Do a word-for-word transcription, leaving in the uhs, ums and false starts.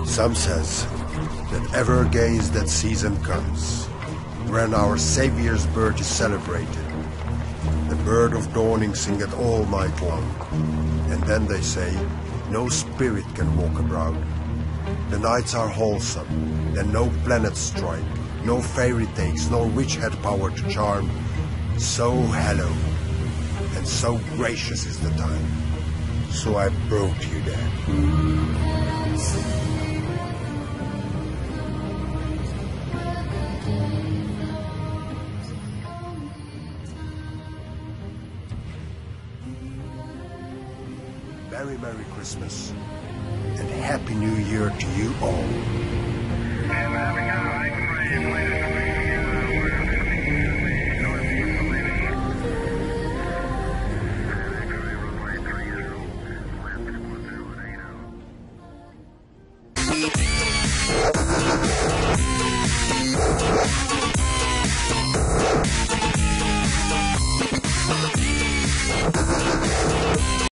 Some says that ever against that season comes, when our Saviour's birth is celebrated. The bird of dawning singeth all night long, and then they say, no spirit can walk abroad. The nights are wholesome, then no planets strike, no fairy takes, no witch had power to charm. So hallowed, and so gracious is the time. So I brought you there. Very Merry Christmas, and Happy New Year to you all.